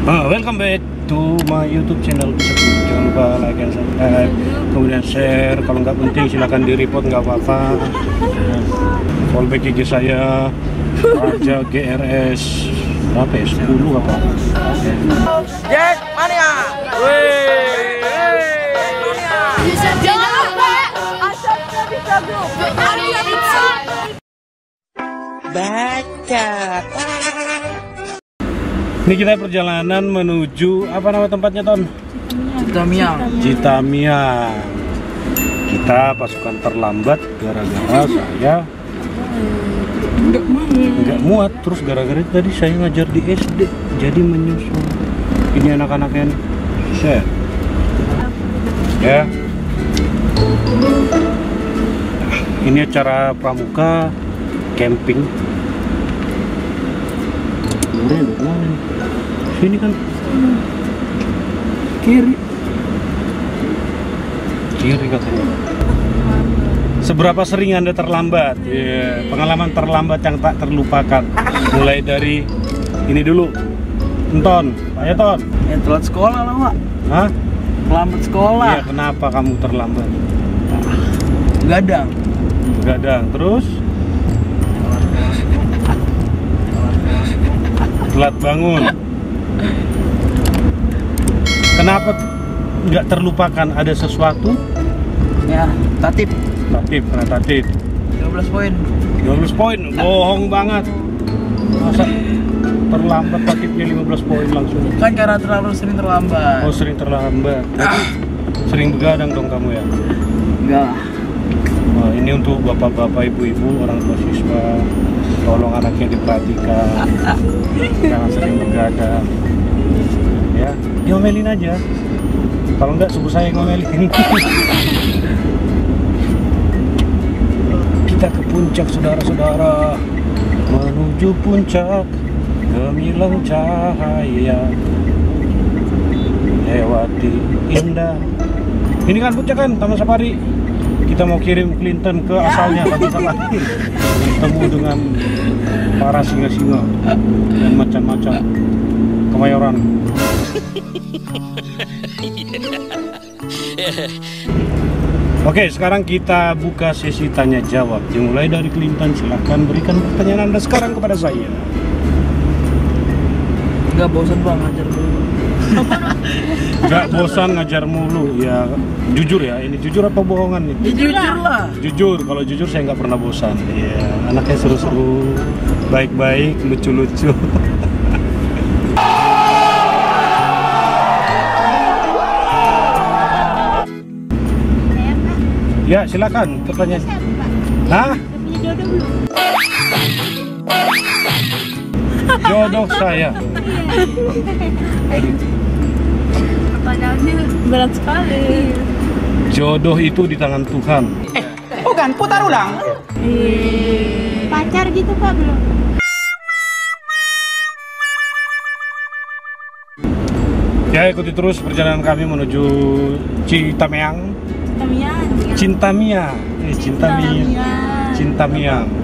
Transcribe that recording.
Welcome back to my YouTube channel. Jangan lupa like and subscribe, kemudian share. Kalau nggak penting silahkan di report, nggak apa-apa. Fallback IG saya Raja GRS berapa ya? 10 apa? Yes, mania. Jangan lupa subscribe bisa grup. Baca. Ini kita perjalanan menuju apa nama tempatnya, Ton? Citamiang. Citamiang. Kita pasukan terlambat gara-gara saya nggak muat. Terus gara-gara tadi saya ngajar di SD, jadi menyusul. Ini anak-anaknya nih. Set. Ya. Ini acara pramuka camping. Udah mana nih? Sini kan. Kiri katanya. Seberapa sering Anda terlambat? Pengalaman terlambat yang tak terlupakan. Mulai dari ini dulu. Ton, ayo Ton. Ya telat sekolah lah, Pak. Hah? Lambat sekolah. Iya, kenapa kamu terlambat? Gadang. Begadang, terus? Telat bangun. Kenapa nggak terlupakan? Ada sesuatu? Ya, tatip. Karena tatip 12 poin. 12 poin, bohong banget. Masa terlambat tatipnya 15 poin langsung? Kan karena terlalu sering terlambat. Oh, sering terlambat. Jadi, sering begadang dong kamu ya? Enggak. Nah, ini untuk bapak-bapak, ibu-ibu, orang tua siswa. Tolong anaknya diperhatikan. Jangan sering begadang. Ya, diomelin aja. Kalau enggak, subuh saya yang ngomelin. Kita ke puncak, saudara-saudara. Menuju puncak gemilang cahaya, lewati indah. Ini kan puncak kan, Taman Safari. Kita mau kirim Clinton ke asalnya, Taman Safari. Bertemu dengan para singa-singa dan macan-macan Kemayoran. Oke, sekarang kita buka sesi tanya jawab. Dimulai dari Clinton, silahkan berikan pertanyaan Anda sekarang kepada saya. Enggak bosan Bang ngajar dulu. Gak bosan ngajar mulu ya. Jujur ya, ini jujur apa bohongan nih? Jujur lah. Jujur, kalau jujur saya nggak pernah bosan. Iya, anaknya seru-seru, baik-baik, lucu-lucu. Ya, silakan pertanyaan. Hah? Jodoh saya. Pertanyaannya berat sekali. Jodoh itu di tangan Tuhan. Bukan, putar ulang. Pacar gitu Pak belum? Ya, ikuti terus perjalanan kami menuju Citamiang. Cintamia. Cintamiang.